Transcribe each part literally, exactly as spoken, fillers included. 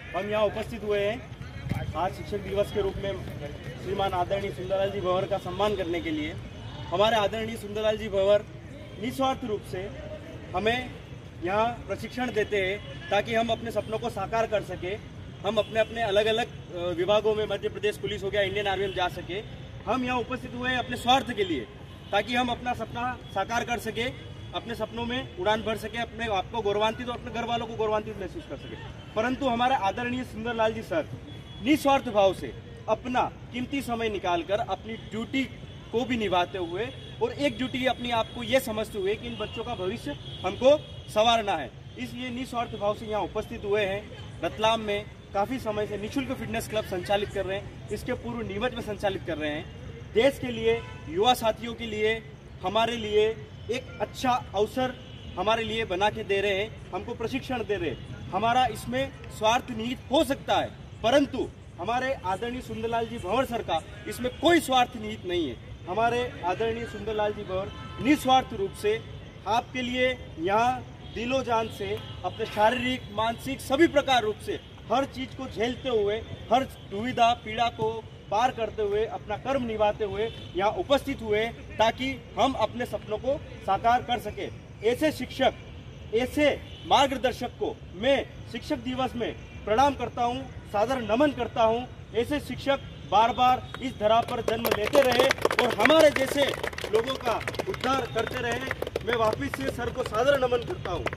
हम यहाँ उपस्थित हुए हैं आज शिक्षक दिवस के रूप में श्रीमान आदरणीय सुंदरलाल जी भंवर का सम्मान करने के लिए। हमारे आदरणीय सुंदरलाल जी भंवर निस्वार्थ रूप से हमें यहाँ प्रशिक्षण देते हैं ताकि हम अपने सपनों को साकार कर सके। हम अपने अपने अलग अलग विभागों में, मध्य प्रदेश पुलिस हो गया, इंडियन आर्मी में जा सके। हम यहाँ उपस्थित हुए हैं अपने स्वार्थ के लिए, ताकि हम अपना सपना साकार कर सके, अपने सपनों में उड़ान भर सके, अपने आपको गौरवान्वित और अपने घर वालों को गौरवान्वित महसूस कर सके। परंतु हमारे आदरणीय सुंदरलाल जी सर निस्वार्थ भाव से अपना कीमती समय निकालकर अपनी ड्यूटी को भी निभाते हुए और एक ड्यूटी अपनी आप को ये समझते हुए कि इन बच्चों का भविष्य हमको संवारना है, इसलिए निस्वार्थ भाव से यहाँ उपस्थित हुए हैं। रतलाम में काफ़ी समय से निःशुल्क फिटनेस क्लब संचालित कर रहे हैं, इसके पूर्व नीमच में संचालित कर रहे हैं। देश के लिए, युवा साथियों के लिए, हमारे लिए एक अच्छा अवसर हमारे लिए बना के दे रहे हैं, हमको प्रशिक्षण दे रहे हैं। हमारा इसमें स्वार्थ निहित हो सकता है, परंतु हमारे आदरणीय सुंदरलाल जी भंवर सर का इसमें कोई स्वार्थ निहित नहीं है। हमारे आदरणीय सुंदरलाल जी भंवर निस्वार्थ रूप से आपके लिए यहाँ दिलो जान से अपने शारीरिक, मानसिक सभी प्रकार रूप से हर चीज को झेलते हुए, हर दुविधा पीड़ा को पार करते हुए, अपना कर्म निभाते हुए यहाँ उपस्थित हुए ताकि हम अपने सपनों को साकार कर सके। ऐसे शिक्षक, ऐसे मार्गदर्शक को मैं शिक्षक दिवस में प्रणाम करता हूँ, सादर नमन करता हूँ। ऐसे शिक्षक बार बार इस धरा पर जन्म लेते रहे और हमारे जैसे लोगों का उद्धार करते रहे। मैं वापिस से सर को सादर नमन करता हूँ।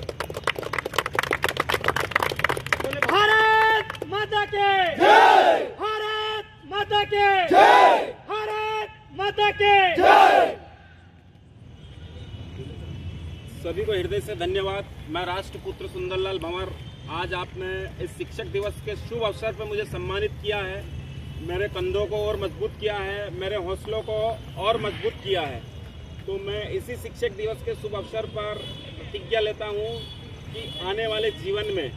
भारत माता के जय, भारत माता के जय, भारत माता के जय। सभी को हृदय से धन्यवाद। मैं राष्ट्रपुत्र सुंदरलाल भंवर, आज आपने इस शिक्षक दिवस के शुभ अवसर पर मुझे सम्मानित किया है। मेरे कंधों को और मजबूत किया है, मेरे हौसलों को और मजबूत किया है। तो मैं इसी शिक्षक दिवस के शुभ अवसर पर प्रतिज्ञा लेता हूँ कि आने वाले जीवन में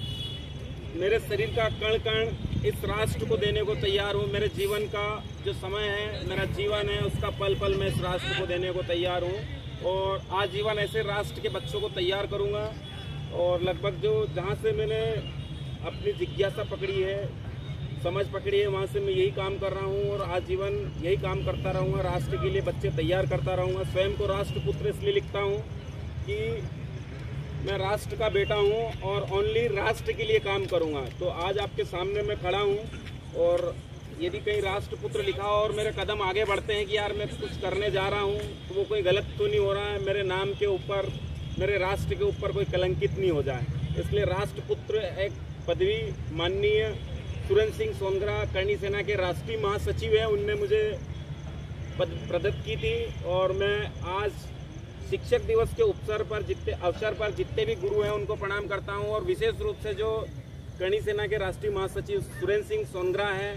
मेरे शरीर का कण कण इस राष्ट्र को देने को तैयार हूँ। मेरे जीवन का जो समय है, मेरा जीवन है, उसका पल पल मैं इस राष्ट्र को देने को तैयार हूँ और आजीवन ऐसे राष्ट्र के बच्चों को तैयार करूँगा। और लगभग जो जहाँ से मैंने अपनी जिज्ञासा पकड़ी है, समझ पकड़ी है, वहाँ से मैं यही काम कर रहा हूँ और आजीवन यही काम करता रहूँगा। राष्ट्र के लिए बच्चे तैयार करता रहूँगा। स्वयं को राष्ट्रपुत्र इसलिए लिखता हूँ कि मैं राष्ट्र का बेटा हूँ और ओनली राष्ट्र के लिए काम करूँगा। तो आज आपके सामने मैं खड़ा हूँ और यदि कहीं राष्ट्रपुत्र लिखा हो और मेरे कदम आगे बढ़ते हैं कि यार मैं कुछ करने जा रहा हूँ, तो वो कोई गलत तो नहीं हो रहा है, मेरे नाम के ऊपर, मेरे राष्ट्र के ऊपर कोई कलंकित नहीं हो जाए। इसलिए राष्ट्रपुत्र एक पदवी माननीय सुरेंद्र सिंह सोनग्रा करणी सेना के राष्ट्रीय महासचिव हैं, उनने मुझे पद प्रदत्त की थी। और मैं आज शिक्षक दिवस के अवसर पर जितने अवसर पर जितने भी गुरु हैं उनको प्रणाम करता हूं और विशेष रूप से जो करणी सेना के राष्ट्रीय महासचिव सुरेंद्र सिंह सोनग्रा हैं,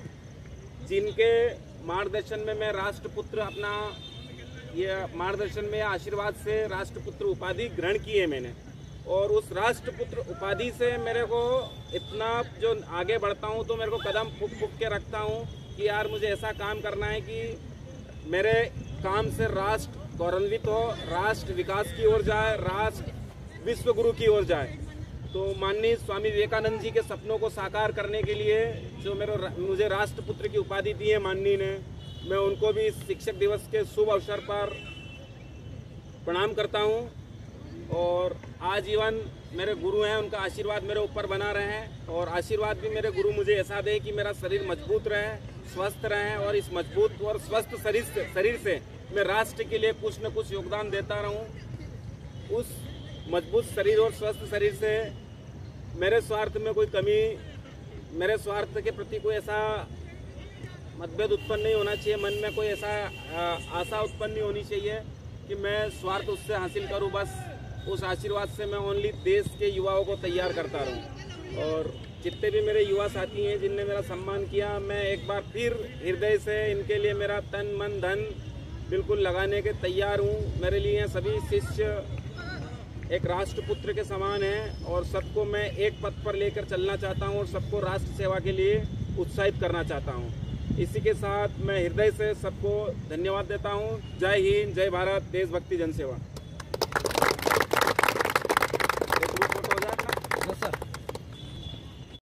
जिनके मार्गदर्शन में मैं राष्ट्रपुत्र अपना ये मार्गदर्शन में आशीर्वाद से राष्ट्रपुत्र उपाधि ग्रहण की है मैंने। और उस राष्ट्रपुत्र उपाधि से मेरे को इतना जो आगे बढ़ता हूँ तो मेरे को कदम फूक फूक के रखता हूँ कि यार मुझे ऐसा काम करना है कि मेरे काम से राष्ट्र गौरवान्वित हो, राष्ट्र विकास की ओर जाए, राष्ट्र विश्व गुरु की ओर जाए। तो माननीय स्वामी विवेकानंद जी के सपनों को साकार करने के लिए जो मेरे मुझे राष्ट्रपुत्र की उपाधि दी है माननीय ने, मैं उनको भी इस शिक्षक दिवस के शुभ अवसर पर प्रणाम करता हूं। और आजीवन मेरे गुरु हैं, उनका आशीर्वाद मेरे ऊपर बना रहे हैं और आशीर्वाद भी मेरे गुरु मुझे ऐसा दे कि मेरा शरीर मजबूत रहे, स्वस्थ रहे और इस मजबूत और स्वस्थ शरीर से शरीर से मैं राष्ट्र के लिए कुछ न कुछ योगदान देता रहूं। उस मजबूत शरीर और स्वस्थ शरीर से मेरे स्वार्थ में कोई कमी, मेरे स्वार्थ के प्रति कोई ऐसा मतभेद उत्पन्न नहीं होना चाहिए, मन में कोई ऐसा आशा उत्पन्न नहीं होनी चाहिए कि मैं स्वार्थ उससे हासिल करूं। बस उस आशीर्वाद से मैं ओनली देश के युवाओं को तैयार करता रहूं। और जितने भी मेरे युवा साथी हैं जिनने मेरा सम्मान किया, मैं एक बार फिर हृदय से इनके लिए मेरा तन मन धन बिल्कुल लगाने के तैयार हूँ। मेरे लिए सभी शिष्य एक राष्ट्रपुत्र के समान हैं और सबको मैं एक पथ पर लेकर चलना चाहता हूँ और सबको राष्ट्र सेवा के लिए उत्साहित करना चाहता हूँ। इसी के साथ मैं हृदय से सबको धन्यवाद देता हूँ। जय हिंद, जय भारत, देशभक्ति, जनसेवा।